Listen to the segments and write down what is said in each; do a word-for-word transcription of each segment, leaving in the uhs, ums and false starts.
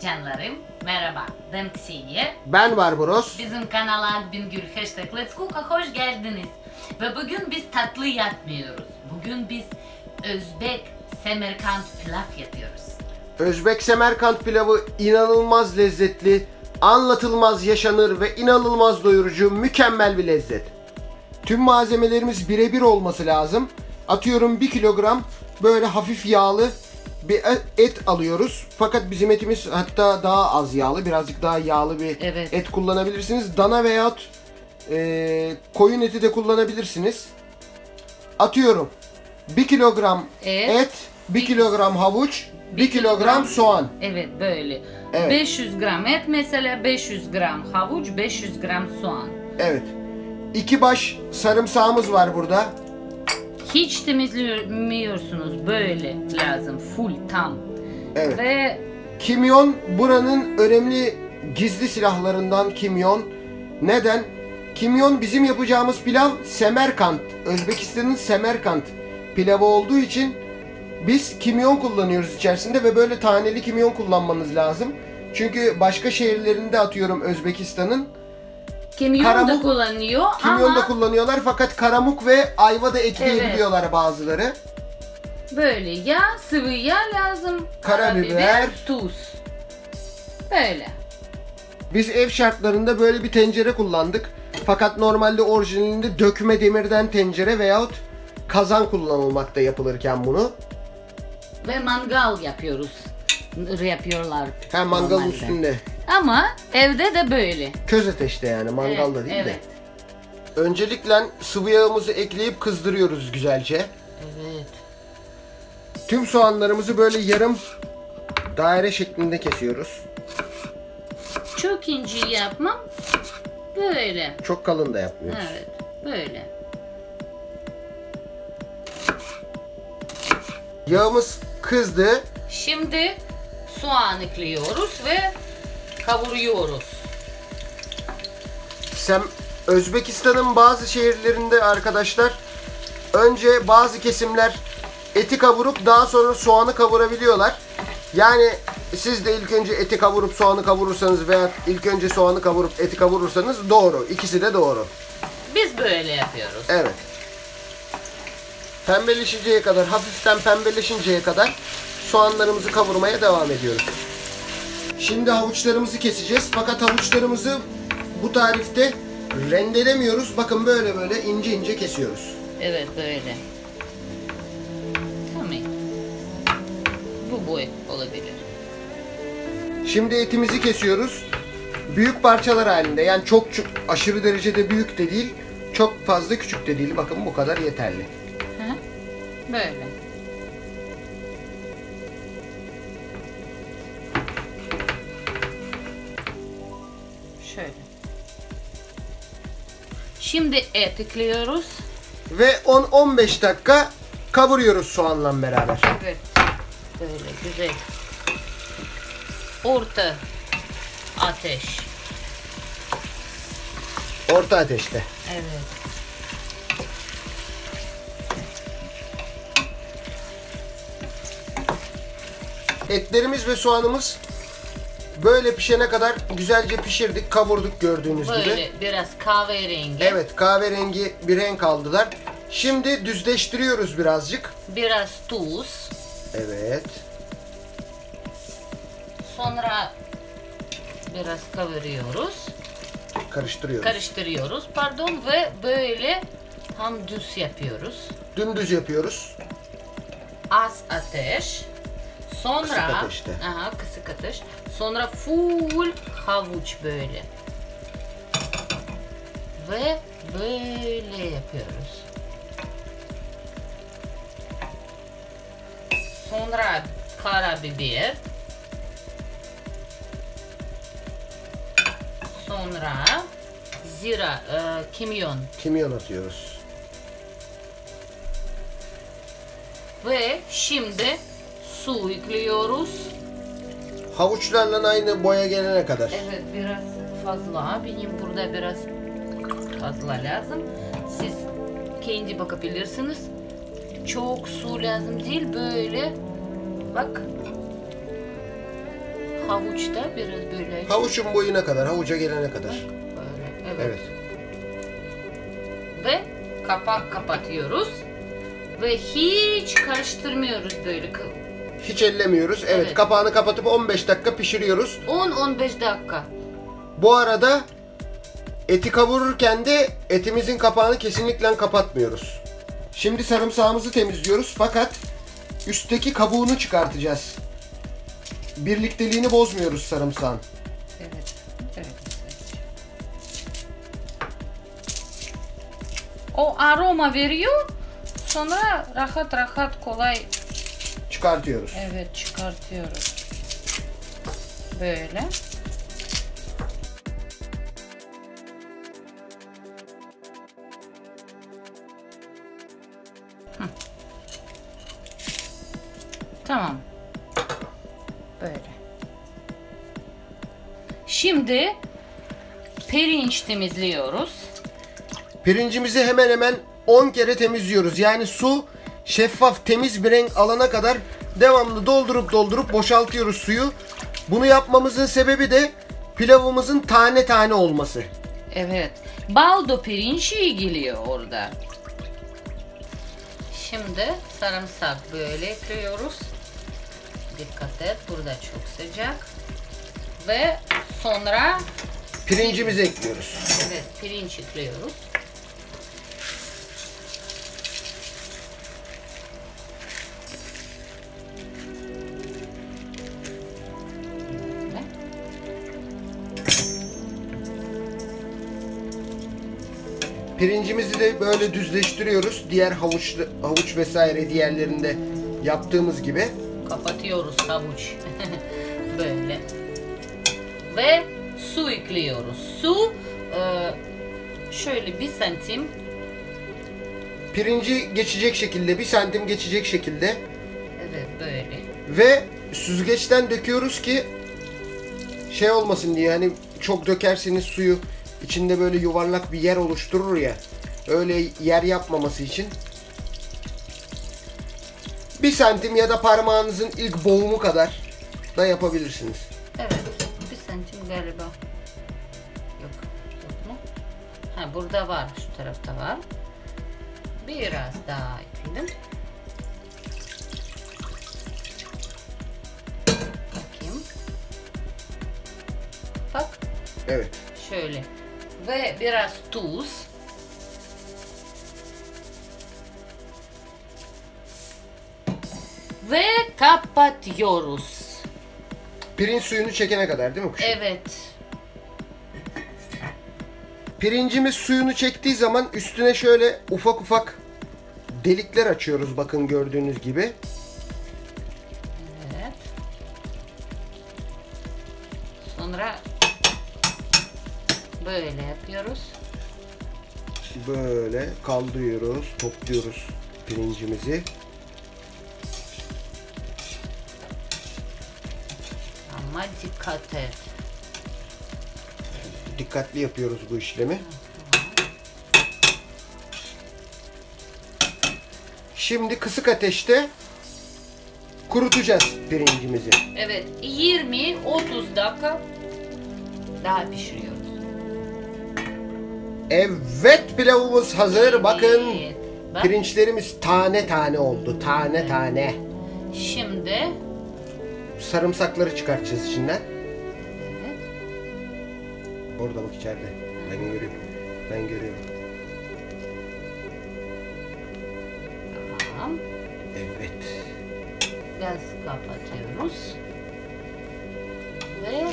Canlarım, merhaba, ben Ksenia. Ben Barbaros. Bizim kanala Adbingür hashtag Let's Cook'a hoş geldiniz. Ve bugün biz tatlı yapmıyoruz. Bugün biz Özbek Semerkant pilav yapıyoruz. Özbek Semerkant pilavı inanılmaz lezzetli, anlatılmaz yaşanır ve inanılmaz doyurucu, mükemmel bir lezzet. Tüm malzemelerimiz birebir olması lazım. Atıyorum bir kilogram böyle hafif yağlı bir et alıyoruz. Fakat bizim etimiz hatta daha az yağlı, birazcık daha yağlı bir Evet. et kullanabilirsiniz. Dana veyahut e, koyun eti de kullanabilirsiniz. Atıyorum bir kilogram Evet. et, bir kilogram havuç, bir kilogram soğan. Evet, böyle. Evet. beş yüz gram et mesela, beş yüz gram havuç, beş yüz gram soğan. Evet. İki baş sarımsağımız var burada. Hiç temizlemiyorsunuz, böyle lazım, full tam. Evet. Ve Kimyon buranın önemli gizli silahlarından kimyon. Neden? Kimyon bizim yapacağımız pilav Semerkant. Özbekistan'ın Semerkant pilavı olduğu için biz kimyon kullanıyoruz içerisinde ve böyle taneli kimyon kullanmanız lazım. Çünkü başka şehirlerinde atıyorum Özbekistan'ın kimyon Karamuk- da kullanıyor kimyon ama da kullanıyorlar fakat karamuk ve ayva da ekleyebiliyorlar bazıları. böyle yağ, sıvı yağ lazım, Karabiber, tuz. Böyle. Biz ev şartlarında böyle bir tencere kullandık. Fakat normalde orijinalinde dökme demirden tencere veyahut kazan kullanılmakta yapılırken bunu. Ve mangal yapıyoruz. Yapıyorlar. Hem mangalın normalde. üstünde. Ama evde de böyle. Köz ateşte yani mangalda Evet, değil evet. de. Öncelikle sıvı yağımızı ekleyip kızdırıyoruz güzelce. Evet. Tüm soğanlarımızı böyle yarım daire şeklinde kesiyoruz. Çok ince yapmam. Böyle. Çok kalın da yapmıyoruz. Evet. Böyle. Yağımız kızdı. Şimdi soğan ekliyoruz ve kavuruyoruz. Sen Özbekistan'ın bazı şehirlerinde arkadaşlar önce bazı kesimler eti kavurup daha sonra soğanı kavurabiliyorlar. Yani siz de ilk önce eti kavurup soğanı kavurursanız veya ilk önce soğanı kavurup eti kavurursanız doğru. İkisi de doğru. Biz böyle yapıyoruz. Evet. Pembeleşinceye kadar, hafiften pembeleşinceye kadar soğanlarımızı kavurmaya devam ediyoruz. Şimdi havuçlarımızı keseceğiz. Fakat havuçlarımızı bu tarifte rendelemiyoruz. Bakın böyle böyle ince ince kesiyoruz. Evet, böyle. Tamam. Bu boy olabilir. Şimdi etimizi kesiyoruz. Büyük parçalar halinde. Yani çok, çok aşırı derecede büyük de değil. Çok fazla küçük de değil. Bakın bu kadar yeterli. Hı? Böyle. Şöyle. Şimdi et ekliyoruz. Ve on on beş dakika kavuruyoruz soğanla beraber. Evet. Böyle güzel. Orta ateş. Orta ateşte. Evet. Etlerimiz ve soğanımız böyle pişene kadar güzelce pişirdik, kavurduk gördüğünüz Böyle gibi. biraz kahverengi. Evet, kahverengi bir renk aldılar. Şimdi düzleştiriyoruz birazcık. Biraz tuz. Evet. Sonra biraz kavuruyoruz. Karıştırıyoruz. Karıştırıyoruz. Pardon ve böyle tam düz yapıyoruz. Dümdüz yapıyoruz. Az ateş. Sonra Kısık ateşte. Aha, kısık ateş. Sonra full havuç böyle. Ve böyle yapıyoruz. Sonra karabiber. Sonra zira, e, kimyon Kimyon atıyoruz. ve şimdi su ekliyoruz. Havuçlarla aynı boya gelene kadar. Evet, biraz fazla. Benim burada biraz fazla lazım. Siz kendi bakabilirsiniz. Çok su lazım değil, böyle. Bak. havuçta biraz böyle. Havuçun boyuna kadar, havuca gelene kadar. Böyle, evet. Evet. Ve kapak kapatıyoruz. Ve hiç karıştırmıyoruz böyle. Hiç ellemiyoruz. Evet, Evet. kapağını kapatıp on beş dakika pişiriyoruz. on on beş dakika. Bu arada eti kavururken de etimizin kapağını kesinlikle kapatmıyoruz. Şimdi sarımsağımızı temizliyoruz fakat üstteki kabuğunu çıkartacağız. Birlikteliğini bozmuyoruz sarımsağın. Evet. Evet. O aroma veriyor. Sonra rahat rahat kolay Çıkartıyoruz. evet çıkartıyoruz. Böyle. Hı. Tamam. Böyle. Şimdi pirinç temizliyoruz. Pirincimizi hemen hemen on kere temizliyoruz. Yani su şeffaf temiz bir renk alana kadar devamlı doldurup doldurup boşaltıyoruz suyu. Bunu yapmamızın sebebi de pilavımızın tane tane olması. Evet. Baldo pirinç iyi geliyor orada. Şimdi sarımsak böyle ekliyoruz. Dikkat et, burada çok sıcak. Ve sonra Pirincimizi ekliyoruz. evet pirinç ekliyoruz. Böyle. Pirincimizi de böyle düzleştiriyoruz. Diğer havuç, havuç vesaire diğerlerinde yaptığımız gibi. Kapatıyoruz havuç. Böyle. Ve su ekliyoruz. Su e, şöyle bir santim. Pirinci geçecek şekilde, bir santim geçecek şekilde Evet böyle. ve süzgeçten döküyoruz ki şey olmasın diye, hani çok dökerseniz suyu içinde böyle yuvarlak bir yer oluşturur ya, öyle yer yapmaması için bir santim ya da parmağınızın ilk boğumu kadar da yapabilirsiniz. Evet. Bir santim galiba. Yok. Yok mu? Ha burada var. Şu tarafta var. Biraz daha ekledim. Bakayım. Bak. Evet. Şöyle. Ve biraz tuz. Ve kapatıyoruz. Pirinç suyunu çekene kadar değil mi kuşum? Evet. Pirincimiz suyunu çektiği zaman üstüne şöyle ufak ufak delikler açıyoruz, bakın gördüğünüz gibi. Evet. Sonra böyle yapıyoruz. Böyle kaldırıyoruz, topluyoruz pirincimizi. Ama dikkat et. Dikkatli yapıyoruz bu işlemi. Şimdi kısık ateşte kurutacağız pirincimizi. Evet, yirmi otuz dakika daha pişiriyoruz. Evet, pilavımız hazır. Bakın Evet. Bak, pirinçlerimiz tane tane oldu. Tane tane. şimdi Sarımsakları çıkartacağız içinden. evet, Orada bak içeride. Ben görüyorum. Ben görüyorum. tamam. Evet. Gaz kapatıyoruz. Ve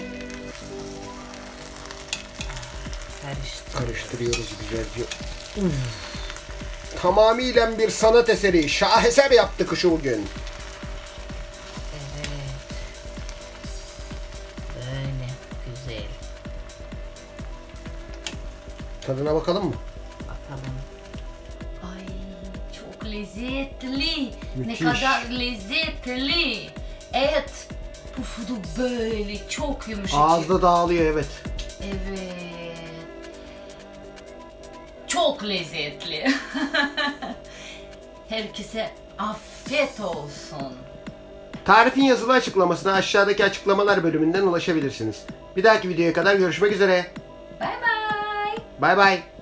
karıştır. Karıştırıyoruz güzelce. Uf. Tamamıyla bir sanat eseri. Şaheser yaptık şu bugün. Evet. Böyle güzel. Tadına bakalım mı? Bakalım. Ay çok lezzetli. Müthiş. Ne kadar lezzetli. Et pufudu böyle çok yumuşacık. Ağızda dağılıyor, evet. Evet. Çok lezzetli. Herkese afiyet olsun. Tarifin yazılı açıklamasına aşağıdaki açıklamalar bölümünden ulaşabilirsiniz. Bir dahaki videoya kadar görüşmek üzere. Bay bay. Bay bay.